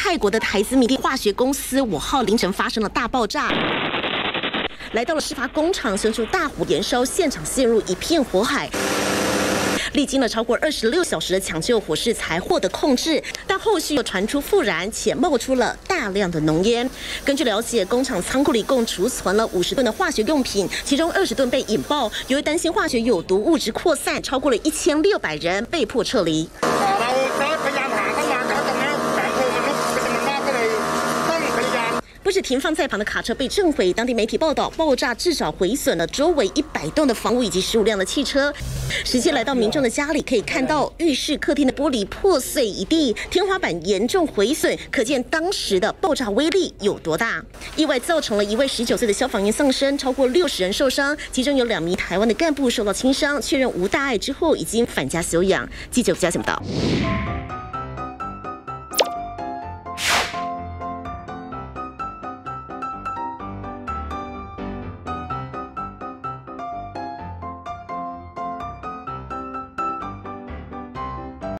泰国的台资米蒂化学公司5号凌晨发生了大爆炸。 来到了事发工厂，迅速大火燃烧，现场陷入一片火海。历经了超过26小时的抢救，火势才获得控制，但后续又传出复燃，且冒出了大量的浓烟。根据了解，工厂仓库里共储存了50吨的化学用品，其中20吨被引爆。由于担心化学有毒物质扩散，超过了1600人被迫撤离。 不止停放在旁的卡车被震毁，当地媒体报道，爆炸至少毁损了周围100栋的房屋以及15辆的汽车。实际来到民众的家里，可以看到浴室、客厅的玻璃破碎一地，天花板严重毁损，可见当时的爆炸威力有多大。意外造成了一位19岁的消防员丧生，超过60人受伤，其中有2名台湾的干部受到轻伤，确认无大碍之后已经返家休养。记者吴家报道。